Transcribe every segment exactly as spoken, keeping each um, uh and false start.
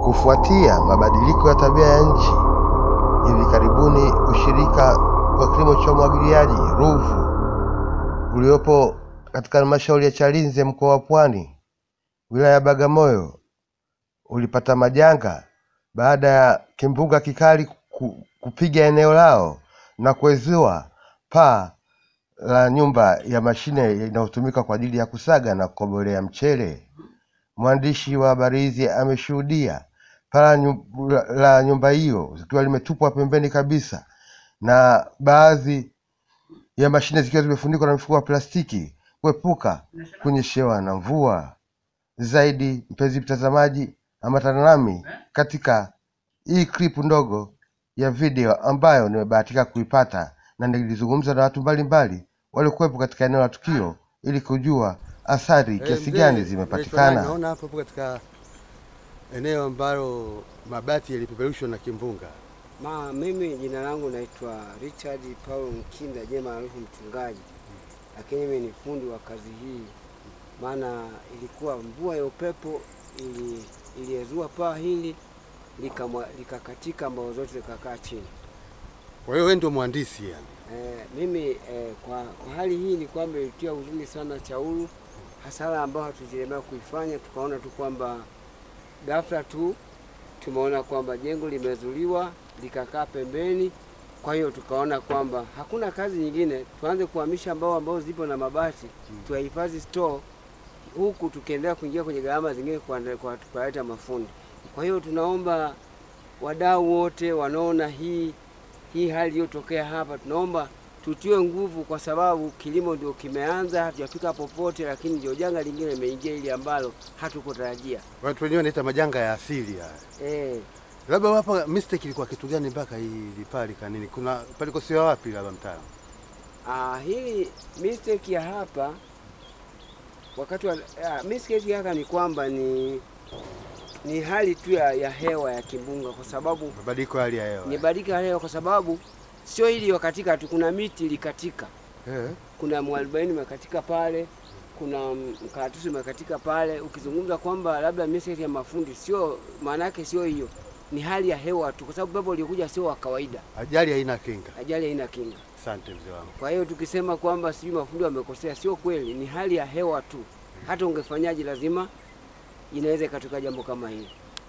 Kufuatia mabadiliko ya tabia ya nchi, hivi karibuni ushirika wa kilimo cha umwagiliaji Ruvu uliopo katika halmashauri ya Chalinze mkoa wa Pwani wilaya ya Bagamoyo ulipata majanga baada ya kimbunga kikali kupiga eneo lao na kuezua paa la nyumba ya mashine inayotumika kwa ajili ya kusaga na kukobolea mchele. Mwandishi wa habari hizi ameshuhudia paa la nyumba hiyo zikiwa limetupwa pembeni kabisa na baadhi ya mashine zikiwa zimefunikwa na mifuko ya plastiki kuepuka kunyeshewa na mvua. Zaidi, mpenzi mtazamaji, ambatana nami katika hii clip ndogo ya video ambayo nimebahatika kuipata na nilizungumza na watu mbalimbali waliokuwepo katika eneo la tukio ili kujua athari kiasi gani zimepatikana. Naona hapo katika eneo ambalo mabati yalipeperushwa na kimbunga. Ma, mimi jina langu naitwa Richard Paul Mkinda, je maarufu mchungaji. Lakini mimi ni fundi wa kazi hii. Maana ilikuwa mvua ya upepo ili iliezua paa hili likakatika mbao zote zikakaa chini. Kwa hiyo wewe ndio mhandisi yani? Eh, mimi eh, kwa, kwa hali hii ni kwamba ilitia huzuni sana Chauru, hasara ambayo hatujilemea kuifanya. Tukaona tu kwamba ghafla tu tumeona kwamba jengo limezuliwa likakaa pembeni. Kwa hiyo tukaona kwamba hakuna kazi nyingine, tuanze kuhamisha mbao ambao zipo na mabati hmm. tuhifadhi store huku tukiendelea kuingia kwenye gharama zingine kwa kwa kuleta mafundi. Kwa hiyo tunaomba wadau wote wanaona hii hii hali iliyotokea hapa, tunaomba tutiwe nguvu, kwa sababu kilimo ndio kimeanza, hatujafika popote, lakini ndio janga lingine limeingia ili ambalo hatukutarajia. Watu wenyewe wanaita majanga ya asili haya. Eh. Labda hapa mistake ilikuwa kitu gani mpaka hii lipali kanini? Kuna palikosea wapi labda mtaalamu? Ah, hii mistake ya hapa wakati wa ah, mistake yake ni kwamba ni ni hali tu ya, ya hewa ya kimbunga, kwa sababu mabadiliko hali ya hewa. Ni mabadiliko ya hewa kwa sababu sio hili wakatika tu, kuna miti ilikatika. Eh. Kuna mwarobaini umekatika pale, kuna mkaratusi umekatika pale. Ukizungumza kwamba labda message ya mafundi, sio maana yake sio hiyo. Ni hali ya hewa tu, kwa sababu pepo ilikuja sio wa kawaida. Ajali haina kinga. Ajali haina kinga. Asante mzee wangu. Kwa hiyo tukisema kwamba sijui mafundi wamekosea, sio kweli, ni hali ya hewa tu. Hata ungefanyaje lazima inaweza ikatoka jambo kama hili.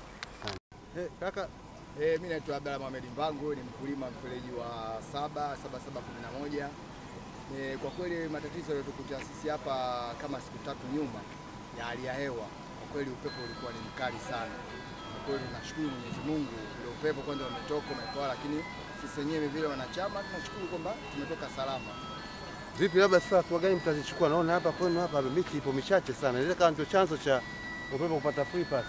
Eh, kaka, eh mimi naitwa Abdalla Mohamed Mbango, ni mkulima mfereji wa saba saba saba kumi na moja. Eh, kwa kweli matatizo yaliyotukuta sisi hapa kama siku tatu nyuma ya hali ya hewa, kwa kweli upepo ulikuwa ni mkali sana. Kwa kweli tunashukuru Mwenyezi Mungu, ule upepo kwanza umetoka umepoa, lakini sisi wenyewe vile wanachama tunashukuru kwamba tumetoka salama. Vipi labda sasa hatua gani mtazichukua? Naona hapa kwenu hapa miti ipo michache sana. Inaweza kama ndio chanzo cha upepo kupata free pass.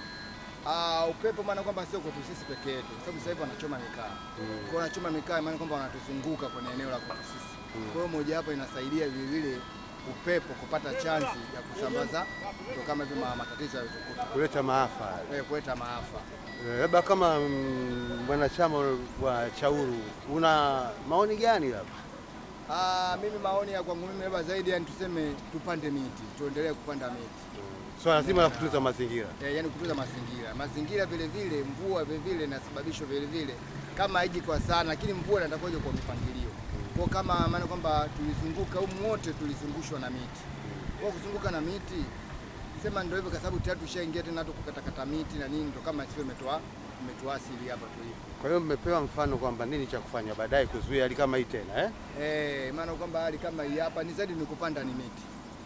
Ah, upepo maana kwamba sio kwetu sisi peke yetu, kwa sababu sasa hivi wanachoma mikaa. Mm. Kwa wanachoma mikaa maana kwamba wanatuzunguka kwenye eneo la kwetu sisi. Mm. Kwa hiyo moja hapa inasaidia vile vile upepo kupata chance ya kusambaza ndio kama hivi matatizo yaliotukuta. Kuleta maafa. Eh, kuleta maafa. Labda eh, kama mwanachama wa Chauru una maoni gani labda? Ah, mimi maoni ya kwangu mimi labda zaidi yani tuseme tupande miti, tuendelee kupanda miti. So lazima la kutunza mazingira. Eh, yani kutunza mazingira. Mazingira vile vile, mvua vile vile inasababishwa vile vile kama haiji kwa sana, lakini mvua inatakiwa kwa mpangilio. Kwa kama maana kwamba tulizunguka huko wote tulizungushwa na miti. Kwa kuzunguka na miti sema ndio hivyo, kwa sababu tayari tushaingia tena hata kukatakata miti na nini, ndio kama sio imetoa imetoa asili hapa tulipo. Kwa hiyo mmepewa mfano kwamba nini cha kufanya baadaye kuzuia hali kama hii tena, eh? Eh, maana kwamba hali kama hii hapa ni zaidi ni kupanda ni miti.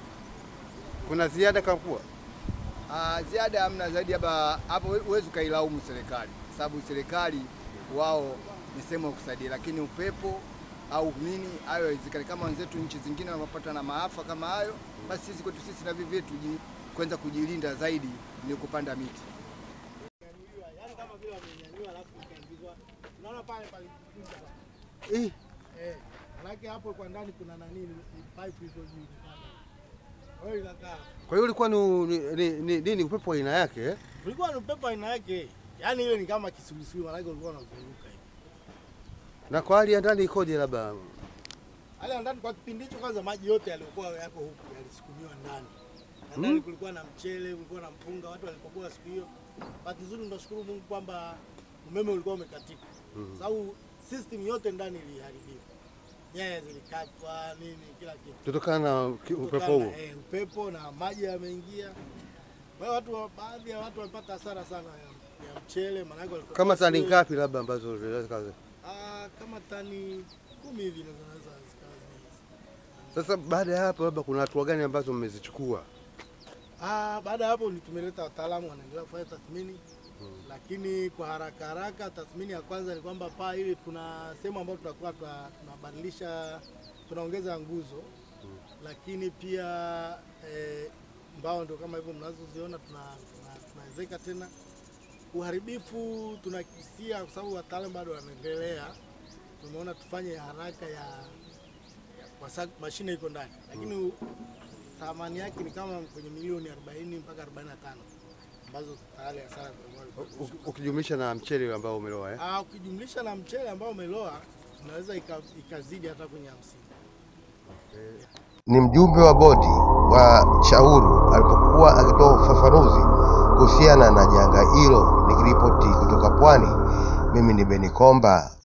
Kuna ziada kakuwa? Ah, ziada hamna zaidi hapa. Hapo huwezi kailaumu serikali, sababu serikali wao ni sehemu ya kusaidia, lakini upepo au nini hayo haiwezekani. Kama wenzetu nchi zingine wanapata na maafa kama hayo, basi sisi kwetu sisi na vivi vyetu kwanza kujilinda zaidi ni kupanda miti. Yaani kama vile wamenyanyua alafu ikaingizwa. Unaona pale pale kuja. Eh, eh, lakini hapo kwa ndani kuna nani pipe hizo juu. Wewe kaka. Kwa hiyo ulikuwa ni ni nini upepo aina yake eh? Ulikuwa ni upepo aina yake. Yaani ile ni kama kisulisuli, maana ulikuwa unazunguka hivi. Na kwa hali ya ndani ikoje labda? Hali ya ndani kwa kipindi hicho kwanza maji yote yalikuwa yako huku yalisukumiwa ndani. Ndani kulikuwa na mchele, kulikuwa na mpunga, watu walipokuwa siku hiyo bahati nzuri tunashukuru Mungu kwamba umeme ulikuwa umekatika. Mhm. Sababu system yote ndani iliharibiwa. Nyaya zilikatwa nini kila kitu. Kutokana na ki- upepo Kutokana huo. na, eh, upepo na maji yameingia. Kwa hiyo watu wa- baadhi ya watu walipata hasara sana ya, ya mchele maana yake walikuwa Kama tani wasiwe- ngapi labda ambazo zinaweza kaza? Ah, kama tani kumi hivi naweza zikawa zimezi. Sasa baada ya hapo labda kuna hatua gani ambazo mmezichukua? Ah, baada ya hapo ni tumeleta wataalamu wanaendelea kufanya tathmini. Lakini kwa haraka haraka tathmini ya kwanza ni kwamba paa hili kuna sehemu ambayo tutakuwa tuna- tunabadilisha tunaongeza nguzo. Lakini pia eh, mbao ndio kama hivyo mnazoziona tuna tuna- tunaezeka tena. Uharibifu tunakisia kwa sababu wataalamu bado wanaendelea. Tumeona tufanye haraka ya, ya kwa sababu mashine iko ndani. Lakini u- thamani yake ni kama kwenye milioni arobaini mpaka arobaini na tano ambazo tayari hasara U- u- Ukijumlisha na mchele ambao umeloa eh? Ah, ukijumlisha na mchele ambao umeloa unaweza ika- ikazidi hata kwenye hamsini. Ni mjumbe wa bodi wa Chauru alipokuwa akitoa ufafanuzi kuhusiana na janga hilo. Nikiripoti kutoka Pwani, mimi ni Komba.